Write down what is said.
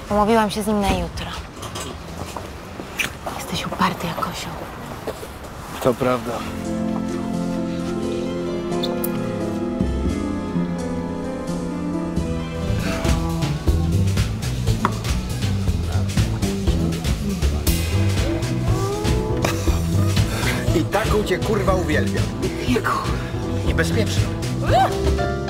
Umówiłam się z nim na jutro. Jesteś uparty jak osioł. To prawda. I taką cię kurwa uwielbiam. Jaku? Niebezpieczną.